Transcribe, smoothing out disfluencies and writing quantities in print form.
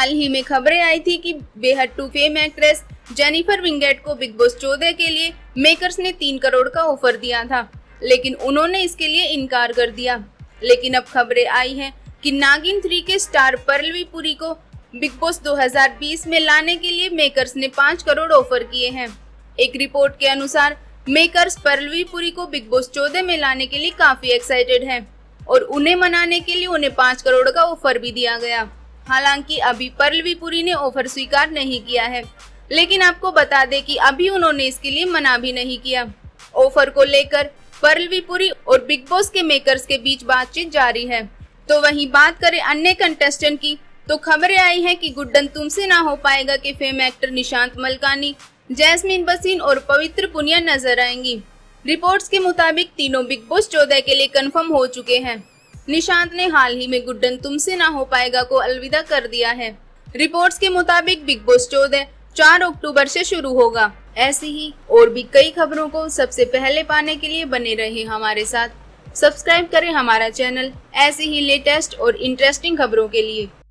हाल ही में खबरें आई थी कि Beyhadh two fame actress Jennifer Winget को बिग बॉस 14 के लिए मेकर्स ने 3 करोड़ का ऑफर दिया था, लेकिन उन्होंने इसके लिए इनकार कर दिया। लेकिन अब खबरें आई हैं कि नागिन 3 के स्टार परलवी पुरी को बिग बॉस 2020 में लाने के लिए मेकर्स ने 5 करोड़ ऑफर किए हैं। एक रिपोर्ट के अनुसार मेकर्स परलवी पुरी को बिग बॉस 14 में लाने के लिए काफी एक्साइटेड हैं और उन्हें मनाने के लिए उन्हें 5 करोड़ का ऑफर भी दिया गया। हालांकि अभी परलवी पुरी ने ऑफर स्वीकार नहीं किया है, लेकिन आपको बता दें कि अभी उन्होंने इसके लिए मना भी नहीं किया। ऑफर को लेकर परलवी पुरी और बिग बॉस के मेकर्स के बीच बातचीत जारी है। तो वहीं बात करें अन्य कंटेस्टेंट की, तो खबरें आई हैं कि गुड्डन तुमसे ना हो पाएगा के फेम एक्टर निशांत मलकानी, जैस्मीन बसीन और पवित्र पुनिया नजर आएंगी। रिपोर्ट्स के मुताबिक तीनों बिग बॉस 14 के लिए कंफर्म हो चुके हैं। निशांत ने हाल ही में गुड्डन तुमसे ना हो पाएगा को अलविदा कर दिया है। रिपोर्ट्स के मुताबिक बिग बॉस 14 4 अक्टूबर से शुरू होगा। ऐसी ही और भी कई खबरों को सबसे पहले पाने के लिए बने रहे हमारे साथ। सब्सक्राइब करें हमारा चैनल ऐसी ही लेटेस्ट और इंटरेस्टिंग खबरों के लिए।